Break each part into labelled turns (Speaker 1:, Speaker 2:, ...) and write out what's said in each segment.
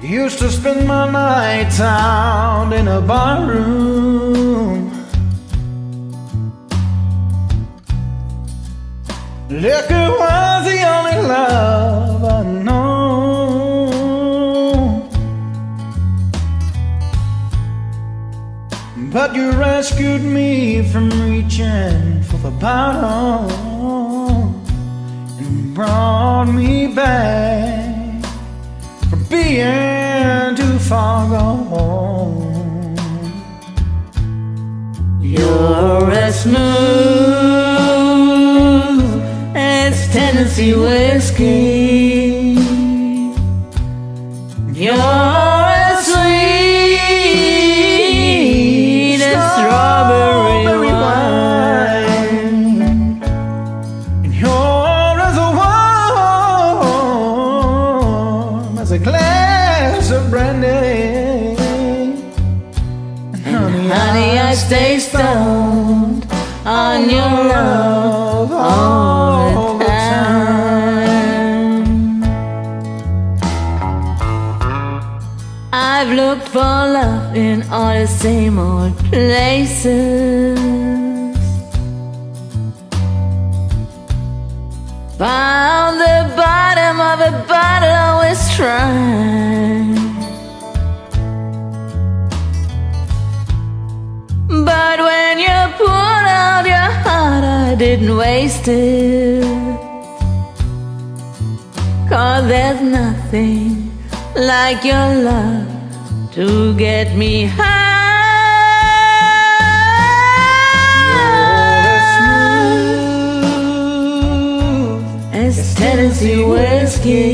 Speaker 1: Used to spend my nights out in a barroom. Liquor was the only love I know. But you rescued me from reaching for the bottom and brought me back from being too far gone.
Speaker 2: You're as smooth as Tennessee whiskey. You're as sweet as strawberry wine.
Speaker 1: And you're as warm as a glass of brandy.
Speaker 2: And honey, I stay stoned on your love all the time. I've looked for love in all the same old places, found the bottom of a bottle, always trying. But when you pulled out your heart, I didn't waste it. 'Cause there's nothing like your love to get me high. As Tennessee whiskey,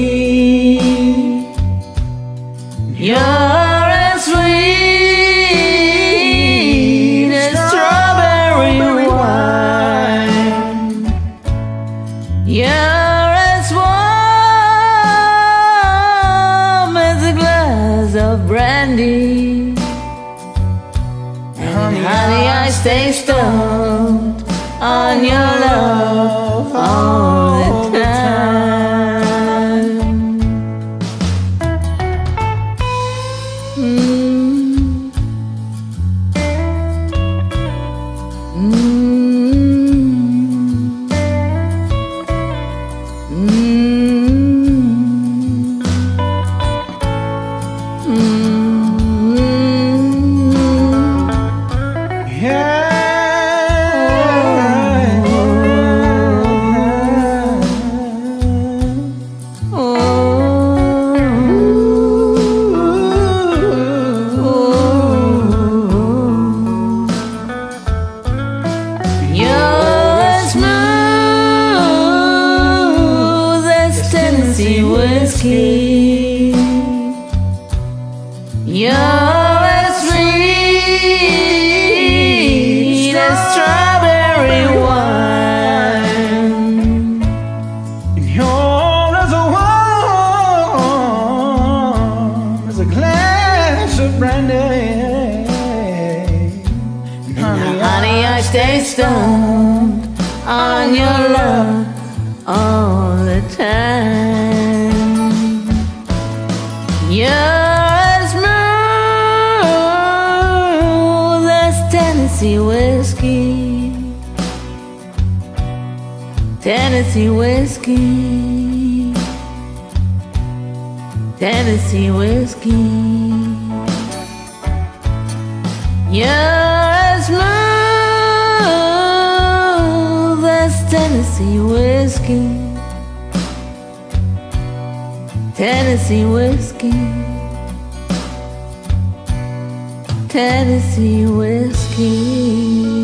Speaker 2: you're as sweet as strawberry wine. You're as warm as a glass of brandy. And honey, I stay stoned on your love all the time. Tennessee whiskey, you're as sweet as strawberry wine.
Speaker 1: You're as warm as a glass of brandy.
Speaker 2: Honey, I stay stoned on your love all the time. You're as smooth as Tennessee whiskey. Tennessee whiskey. Tennessee whiskey. You're as smooth as Tennessee whiskey. Tennessee whiskey. Tennessee whiskey.